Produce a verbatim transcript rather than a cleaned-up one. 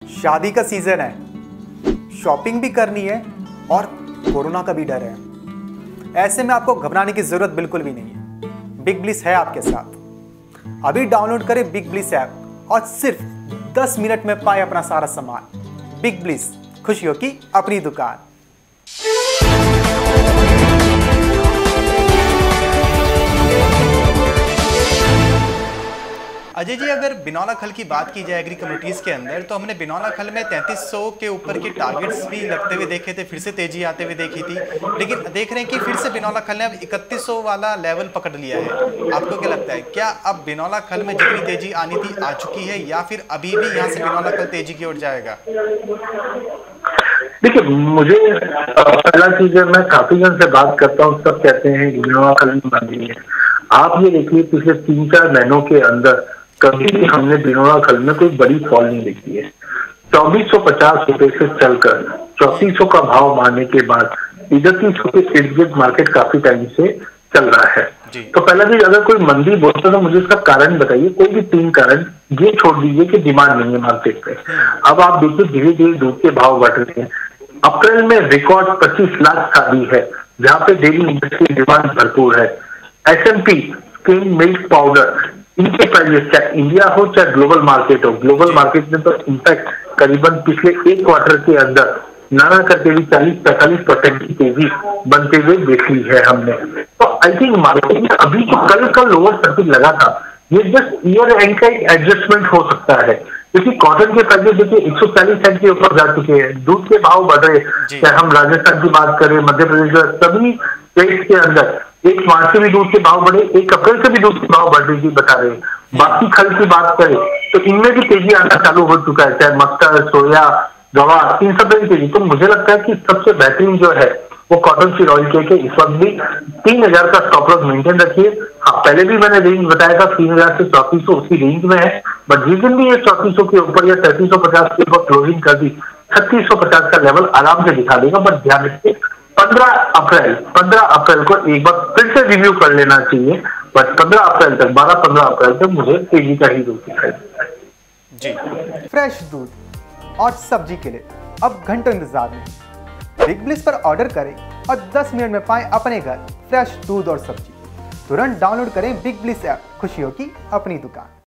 शादी का सीजन है, शॉपिंग भी करनी है और कोरोना का भी डर है। ऐसे में आपको घबराने की जरूरत बिल्कुल भी नहीं है। बिग ब्लिस है आपके साथ। अभी डाउनलोड करें बिग ब्लिस ऐप और सिर्फ दस मिनट में पाए अपना सारा सामान। बिग ब्लिस, खुशियों की अपनी दुकान। अजय जी, अगर बिनौला खल की बात की जाए एग्री कम्युनिटीज के अंदर, तो हमने बिनौला खल में तैंतीस सौ के ऊपर के टारगेट्स भी लगते हुए देखे थे, फिर से तेजी आते हुए देखी थी, लेकिन देख रहे हैं कि फिर से बिनौला खल ने अब इकतीस सौ वाला लेवल पकड़ लिया है। आपको क्या लगता है, क्या अब बिनौला खल में जितनी तेजी आनी थी आ चुकी है, या फिर अभी भी यहाँ से बिनौला खल तेजी की ओर जाएगा? देखिए, मुझे पहला चीज है, मैं काफी जन से बात करता हूँ, सब कहते हैं बिनौला खल में मंदी है। आप ये देखिए, पिछले तीन चार महीनों के अंदर कभी भी हमने बिनौला खल में कोई बड़ी फॉल नहीं देखी है। चौबीस सौ पचास रुपए से चलकर चौतीस सौ का भाव मारने के बाद इकतीस सौ के इर्द गिर्द मार्केट काफी टाइम से चल रहा है। तो पहला चीज, अगर कोई मंदी बोलता तो मुझे इसका कारण बताइए, कोई भी तीन कारण। ये छोड़ दीजिए कि डिमांड नहीं है मार्केट पे। अब आप देखिए, धीरे धीरे दूध के भाव बढ़ रहे हैं। अप्रैल में रिकॉर्ड पच्चीस लाख शादी है, जहाँ पे डेली इंडस्ट्री डिमांड भरपूर है। S M P skim milk powder, इनके प्राइस चाहे इंडिया हो चाहे ग्लोबल मार्केट हो, ग्लोबल मार्केट में तो इनफैक्ट करीबन पिछले एक क्वार्टर के अंदर नाना करके भी चालीस पैंतालीस परसेंट की तेजी बनते हुए देखी है हमने। तो आई थिंक मार्केट में अभी जो कल का लोअर सर्किट लगा था, ये जस्ट ईयर एंड का एडजस्टमेंट हो सकता है, क्योंकि कॉटन के प्राइस देखिए एक सौ चालीस सेंट के ऊपर जा चुके हैं। दूध के भाव बढ़ रहे, चाहे हम राजस्थान की बात करें, मध्य प्रदेश, सभी स्टेट के अंदर एक मार्च से भी दूध के भाव बढ़े, एक अप्रैल से भी दूध के भाव बढ़ रही बता रहे हैं। बाकी खल की बात करें तो इनमें भी तेजी आना चालू हो चुका है, चाहे मस्टर्ड, सोया, गवार, इन सब में तेजी। तो मुझे लगता है कि सबसे बेहतरीन जो है वो कॉटन सीड ऑयल के इस वक्त भी तीन हजार का स्टॉप लॉस मेंटेन रखिए। हाँ, पहले भी मैंने रेंज बताया था तीन हजार से चौतीस सौ उसी रेंज में है, बट जिस दिन भी ये चौतीस सौ के ऊपर या तैतीस सौ पचास के ऊपर क्लोजिंग कर दी, छत्तीस सौ पचास का लेवल आराम से दिखा देगा। बट ध्यान रखिए, पंद्रह अप्रैल पंद्रह अप्रैल को एक बार फिर से रिव्यू कर लेना चाहिए। बट पंद्रह अप्रैल तक, बारह पंद्रह अप्रैल तक मुझे तेजी का ही दूध दिखाई देता है जी। फ्रेश दूध और सब्जी के लिए अब घंटों इंतजार नहीं। बिग ब्लिस पर ऑर्डर करें और दस मिनट में पाएं अपने घर फ्रेश दूध और सब्जी। तुरंत डाउनलोड करें बिग ब्लिस ऐप। खुशियों की अपनी दुकान।